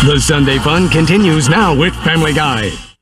The Sunday fun continues now with Family Guy.